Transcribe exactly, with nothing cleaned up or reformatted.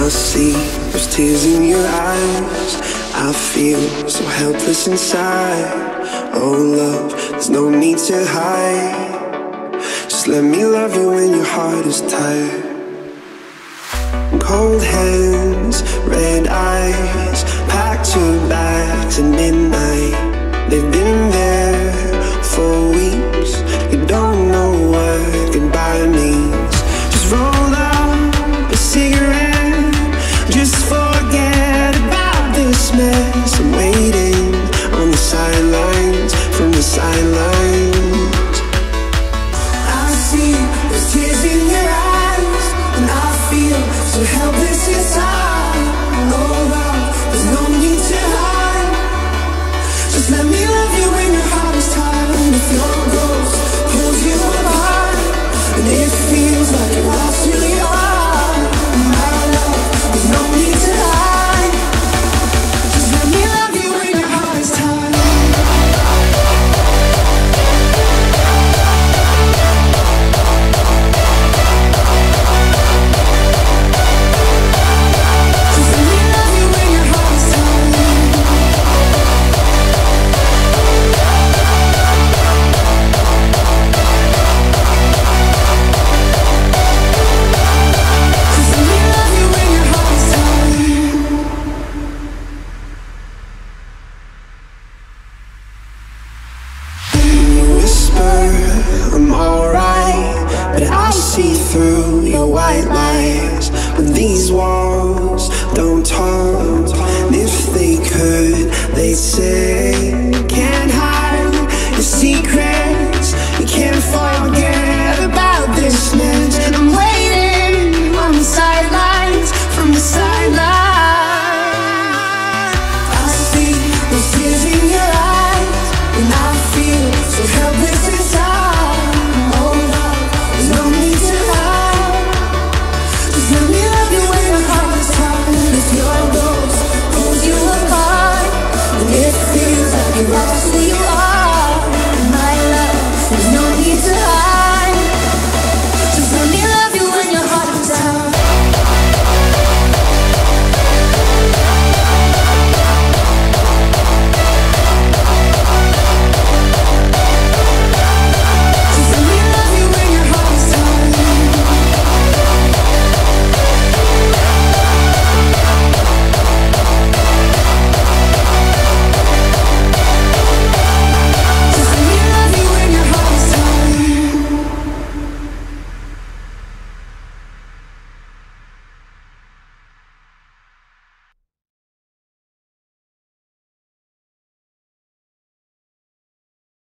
I see those tears in your eyes. I feel so helpless inside. Oh love, there's no need to hide. Just let me love you when your heart is tired. Cold hands, red eyes, packed your bags at midnight. They've been there for weeks. You don't know what goodbye means. Just roll up a cigarette, just forget about this mess. I'm waiting on the sidelines, from the sidelines. I see those tears in your eyes, and I feel so helpless inside. Oh love, there's no need to hide. Just let me love you when your heart is tired. And if your ghost pulls you apart, and it feels like it lost really hard, my love, there's no need to hide. Just let me love you when your heart is tired. I'm alright, but I see through your white lies. When these walls don't talk, if they could, they'd say